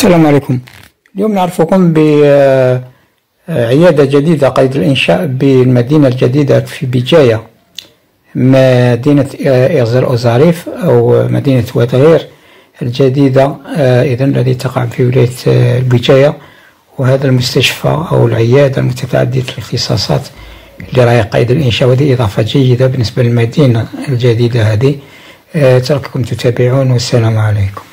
السلام عليكم. اليوم نعرفكم بعيادة جديدة قيد الإنشاء بالمدينة الجديدة في بجاية، مدينة إغزر أوزاريف أو مدينة وادغير الجديدة إذن التي تقع في ولاية بجاية. وهذا المستشفى أو العيادة المتعددة الاختصاصات اللي راهي قيد الإنشاء، وهذه إضافة جيدة بالنسبة للمدينة الجديدة هذه. ترككم تتابعون والسلام عليكم.